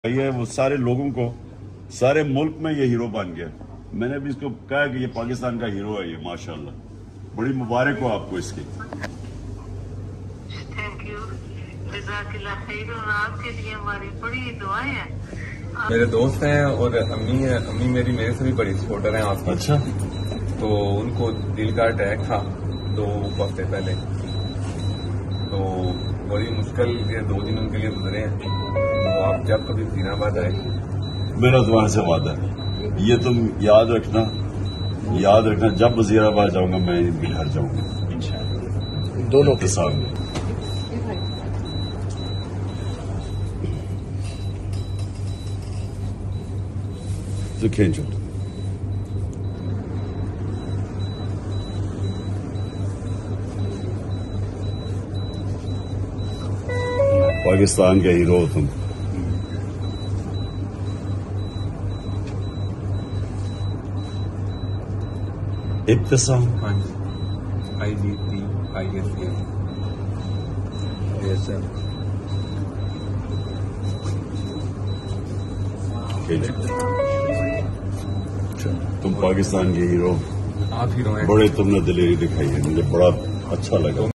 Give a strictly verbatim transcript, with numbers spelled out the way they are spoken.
ये वो सारे लोगों को, सारे मुल्क में ये हीरो बन गया। मैंने भी इसको कहा कि ये पाकिस्तान का हीरो है, ये माशाल्लाह। बड़ी मुबारक हो आपको इसकी। थैंक यू, जज़ाकिल्लाह खैर। और आपके लिए हमारी बड़ी दुआएं हैं। मेरे दोस्त हैं और अम्मी है, अम्मी मेरी मेरे से भी बड़ी सपोर्टर हैं आपकी। अच्छा, तो उनको दिल का अटैक था दो हफ्ते पहले, तो बड़ी मुश्किल के दो दिन उनके लिए गुजरे हैं। तो आप जब कभी वजीराबाद आए, मेरा तुम्हारे से वादा है, ये तुम याद रखना, याद रखना, जब वजीराबाद जाऊंगा मैं इनके घर जाऊंगा दोनों के सामने। तो खींचो। पाकिस्तान के हीरो हो तुम। ibtisam, हाँ जी, I G T I S M yes sir. तुम पाकिस्तान के हीरो, आप हीरो हैं। बड़े तुमने दिलेरी दिखाई है, मुझे बड़ा अच्छा लगा।